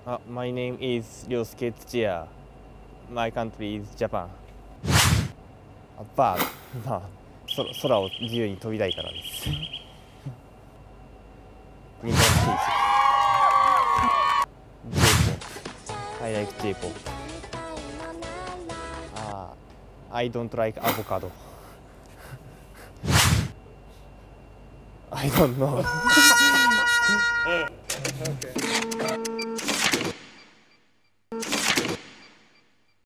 My name is Ryosuke Tsuchiya. My country is Japan. バード、まあ、空を自由に飛びたいからです。ニコラス・ケイジ。J-pop. I like J-pop. I don't like avocado. I don't know. Okay.